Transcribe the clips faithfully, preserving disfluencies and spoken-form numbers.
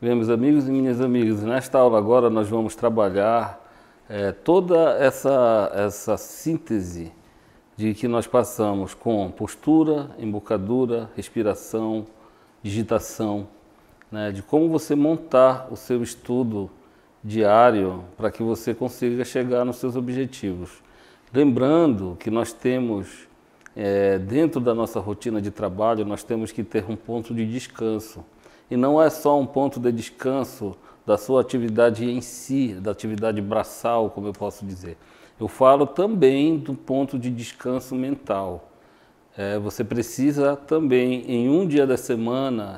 Bem, meus amigos e minhas amigas, nesta aula agora nós vamos trabalhar é, toda essa, essa síntese de que nós passamos com postura, embocadura, respiração, digitação, né, de como você montar o seu estudo diário para que você consiga chegar nos seus objetivos. Lembrando que nós temos, é, dentro da nossa rotina de trabalho, nós temos que ter um ponto de descanso. E não é só um ponto de descanso da sua atividade em si, da atividade braçal, como eu posso dizer. Eu falo também do ponto de descanso mental. É, você precisa também, em um dia da semana,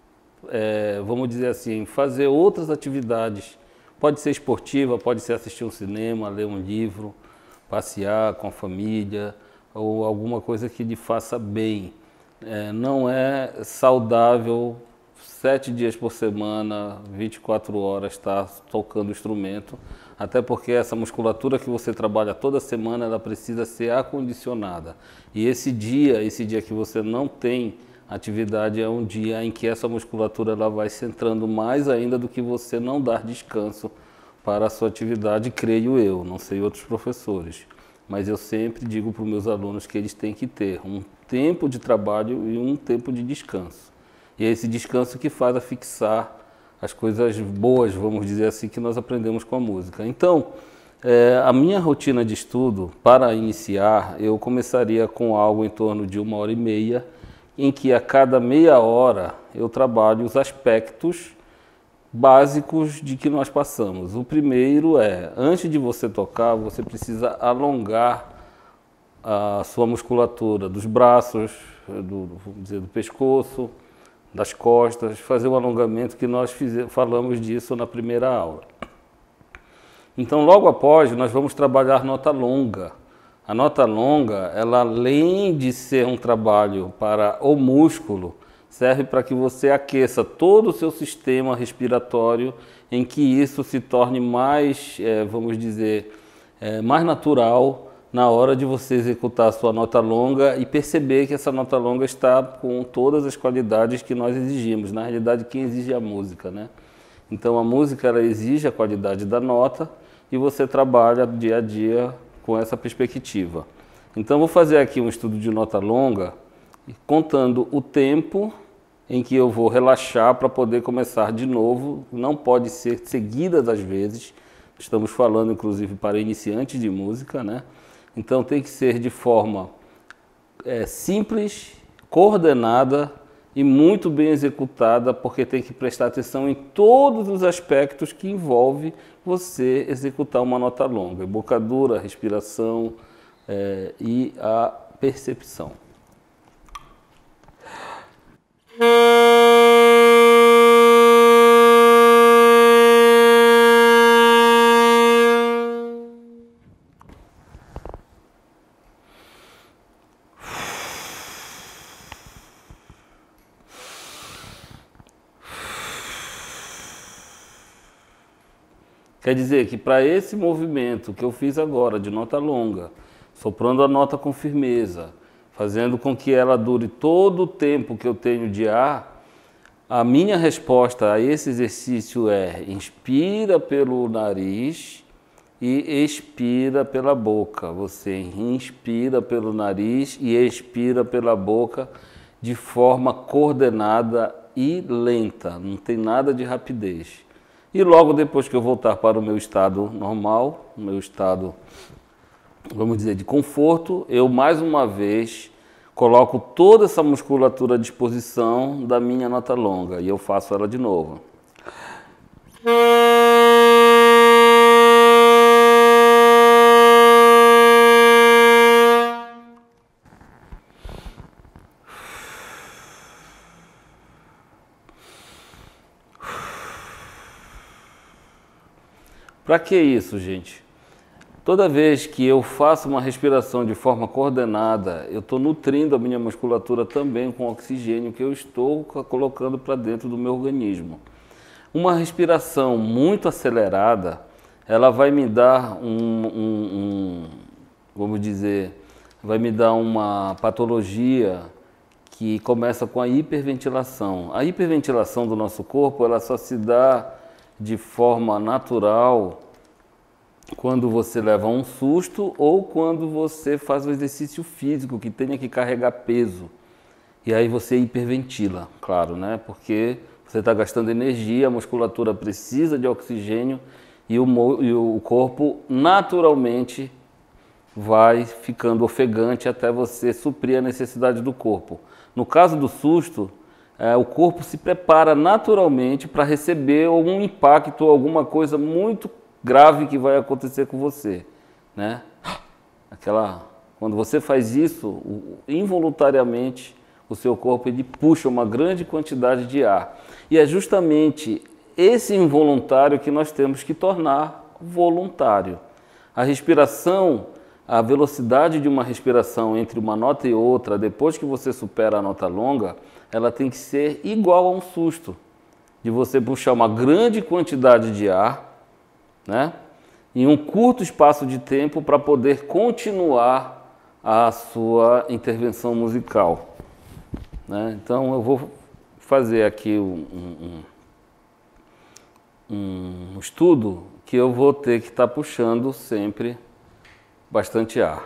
é, vamos dizer assim, fazer outras atividades. Pode ser esportiva, pode ser assistir um cinema, ler um livro, passear com a família, ou alguma coisa que lhe faça bem. É, não é saudável sete dias por semana, vinte e quatro horas, estar tocando instrumento, até porque essa musculatura que você trabalha toda semana, ela precisa ser acondicionada. E esse dia, esse dia que você não tem atividade, é um dia em que essa musculatura ela vai se entrando mais ainda do que você não dar descanso para a sua atividade, creio eu, não sei outros professores. Mas eu sempre digo para os meus alunos que eles têm que ter um tempo de trabalho e um tempo de descanso. E é esse descanso que faz a fixar as coisas boas, vamos dizer assim, que nós aprendemos com a música. Então, é, a minha rotina de estudo, para iniciar, eu começaria com algo em torno de uma hora e meia, em que a cada meia hora eu trabalho os aspectos básicos de que nós passamos. O primeiro é, antes de você tocar, você precisa alongar a sua musculatura dos braços, do, vamos dizer, do pescoço, das costas, fazer o alongamento que nós fizemos, falamos disso na primeira aula. Então, logo após, nós vamos trabalhar nota longa. A nota longa, ela além de ser um trabalho para o músculo, serve para que você aqueça todo o seu sistema respiratório, em que isso se torne mais, é, vamos dizer, é, mais natural na hora de você executar a sua nota longa e perceber que essa nota longa está com todas as qualidades que nós exigimos. Na realidade, quem exige é a música, né? Então, a música ela exige a qualidade da nota e você trabalha dia a dia com essa perspectiva. Então, vou fazer aqui um estudo de nota longa, contando o tempo em que eu vou relaxar para poder começar de novo. Não pode ser seguidas às vezes. Estamos falando, inclusive, para iniciantes de música, né? Então tem que ser de forma é, simples, coordenada e muito bem executada, porque tem que prestar atenção em todos os aspectos que envolve você executar uma nota longa. Embocadura, respiração é, e a percepção. Quer dizer que para esse movimento que eu fiz agora, de nota longa, soprando a nota com firmeza, fazendo com que ela dure todo o tempo que eu tenho de ar, a minha resposta a esse exercício é: inspira pelo nariz e expira pela boca. Você inspira pelo nariz e expira pela boca de forma coordenada e lenta, não tem nada de rapidez. E logo depois que eu voltar para o meu estado normal, o meu estado, vamos dizer, de conforto, eu mais uma vez coloco toda essa musculatura à disposição da minha nota longa e eu faço ela de novo. Para que isso, gente? Toda vez que eu faço uma respiração de forma coordenada, eu estou nutrindo a minha musculatura também com o oxigênio que eu estou colocando para dentro do meu organismo. Uma respiração muito acelerada, ela vai me dar um, um, um vamos dizer, vai me dar uma patologia que começa com a hiperventilação. A hiperventilação do nosso corpo, ela só se dá de forma natural quando você leva um susto ou quando você faz um exercício físico que tenha que carregar peso. E aí você hiperventila, claro, né? Porque você está gastando energia, a musculatura precisa de oxigênio e o, e o corpo naturalmente vai ficando ofegante até você suprir a necessidade do corpo. No caso do susto, é, o corpo se prepara naturalmente para receber algum impacto, alguma coisa muito grave que vai acontecer com você, né? Aquela, quando você faz isso, involuntariamente o seu corpo ele puxa uma grande quantidade de ar. E é justamente esse involuntário que nós temos que tornar voluntário. A respiração, a velocidade de uma respiração entre uma nota e outra, depois que você supera a nota longa, ela tem que ser igual a um susto, de você puxar uma grande quantidade de ar, né, em um curto espaço de tempo para poder continuar a sua intervenção musical, né? Então eu vou fazer aqui um, um, um estudo que eu vou ter que estar puxando sempre bastante ar.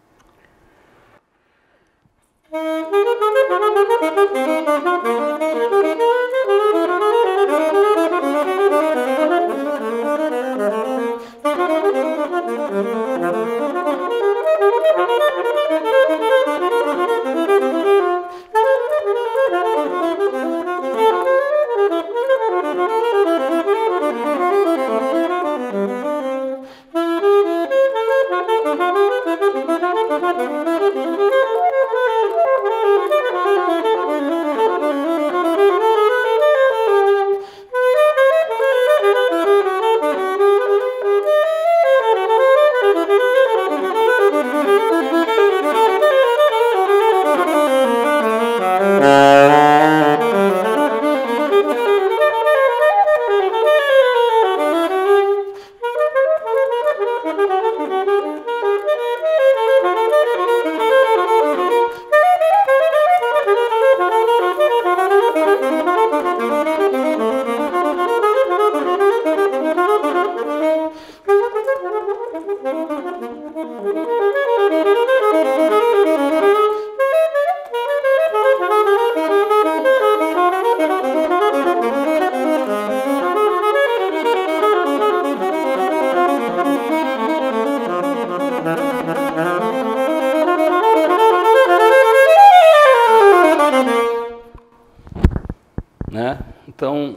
Né? Então,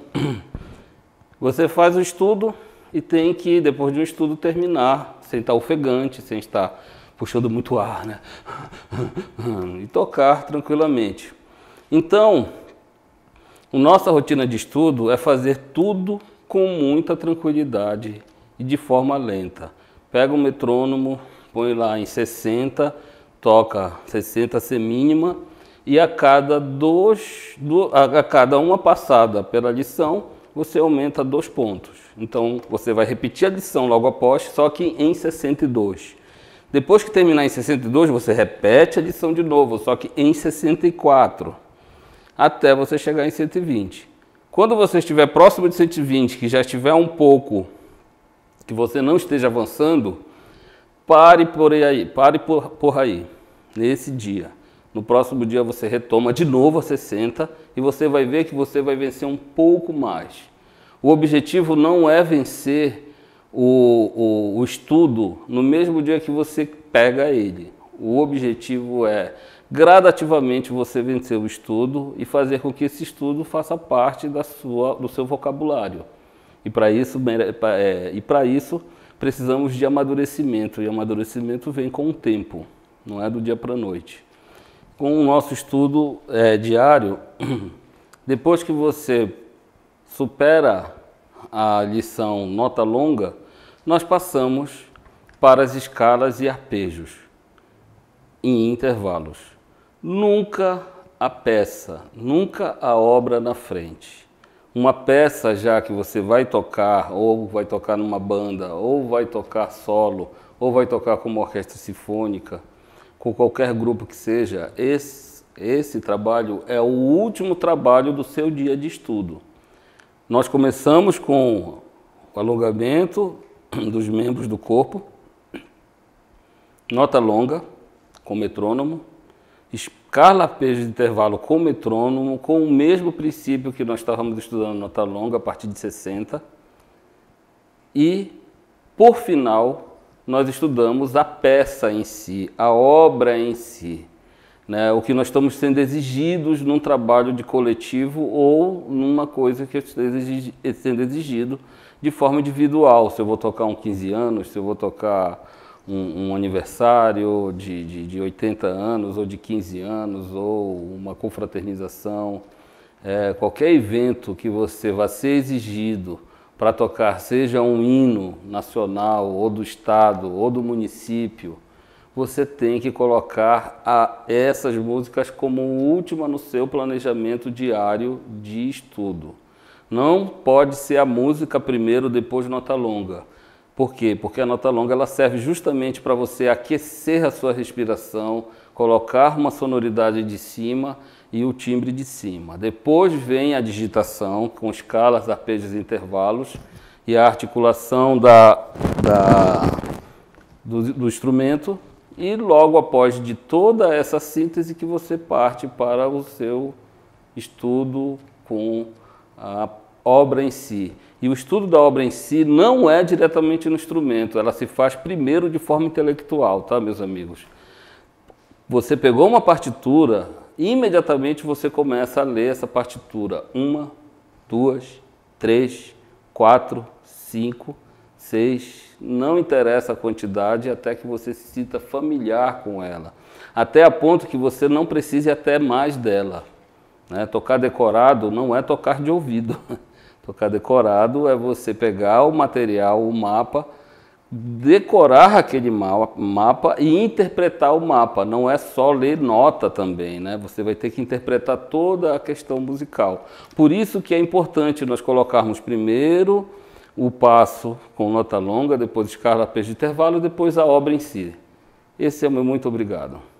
você faz o estudo e tem que, depois de um estudo, terminar, sem estar ofegante, sem estar puxando muito ar, né? E tocar tranquilamente. Então, a nossa rotina de estudo é fazer tudo com muita tranquilidade e de forma lenta. Pega o metrônomo, põe lá em sessenta, toca sessenta semínima, e a cada, dois, a cada uma passada pela lição, você aumenta dois pontos. Então, você vai repetir a lição logo após, só que em sessenta e dois. Depois que terminar em sessenta e dois, você repete a lição de novo, só que em sessenta e quatro, até você chegar em cento e vinte. Quando você estiver próximo de cento e vinte, que já estiver um pouco, que você não esteja avançando, pare por aí, pare por, por aí, nesse dia. No próximo dia você retoma de novo a sessenta e você vai ver que você vai vencer um pouco mais. O objetivo não é vencer o, o, o estudo no mesmo dia que você pega ele. O objetivo é gradativamente você vencer o estudo e fazer com que esse estudo faça parte da sua, do seu vocabulário. E para isso, é, e para isso precisamos de amadurecimento, e amadurecimento vem com o tempo, não é do dia para a noite. Com o nosso estudo é, diário, depois que você supera a lição nota longa, nós passamos para as escalas e arpejos em intervalos. Nunca a peça, nunca a obra na frente. Uma peça já que você vai tocar, ou vai tocar numa banda, ou vai tocar solo, ou vai tocar como orquestra sinfônica, com qualquer grupo que seja, esse, Esse trabalho é o último trabalho do seu dia de estudo. Nós começamos com o alongamento dos membros do corpo, nota longa com metrônomo, escala arpejo de intervalo com metrônomo, com o mesmo princípio que nós estávamos estudando nota longa a partir de sessenta. E, por final, nós estudamos a peça em si, a obra em si. Né, o que nós estamos sendo exigidos num trabalho de coletivo ou numa coisa que esteja sendo exigido de forma individual. Se eu vou tocar um quinze anos, se eu vou tocar um, um aniversário de, de, de oitenta anos ou de quinze anos ou uma confraternização, é, qualquer evento que você vá ser exigido para tocar, seja um hino nacional ou do estado ou do município, você tem que colocar a, essas músicas como última no seu planejamento diário de estudo. Não pode ser a música primeiro, depois nota longa. Por quê? Porque a nota longa ela serve justamente para você aquecer a sua respiração, colocar uma sonoridade de cima e o timbre de cima. Depois vem a digitação com escalas, arpejos e intervalos e a articulação da, da, do, do instrumento. E logo após de toda essa síntese que você parte para o seu estudo com a obra em si. E o estudo da obra em si não é diretamente no instrumento, ela se faz primeiro de forma intelectual, tá, meus amigos? Você pegou uma partitura, imediatamente você começa a ler essa partitura. Uma, duas, três, quatro, cinco, seis, não interessa a quantidade até que você se sinta familiar com ela, até a ponto que você não precise até mais dela. Né? Tocar decorado não é tocar de ouvido, tocar decorado é você pegar o material, o mapa, decorar aquele mapa e interpretar o mapa, não é só ler nota também, né? Você vai ter que interpretar toda a questão musical. Por isso que é importante nós colocarmos primeiro o passo com nota longa, depois escala, arpejo de intervalo, depois a obra em si. Esse é o meu muito obrigado.